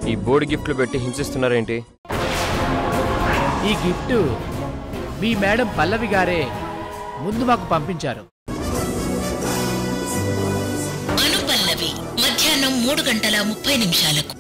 ఈ బోర్డు గిఫ్ట్లు పెట్టి హింసిస్తున్నారేంటి? ఈ గిఫ్ట్ మీ మేడం పల్లవి గారే ముందు మాకు పంపించారు. అనుపల్లవి మధ్యాహ్నం 3:30 నిమిషాలకు.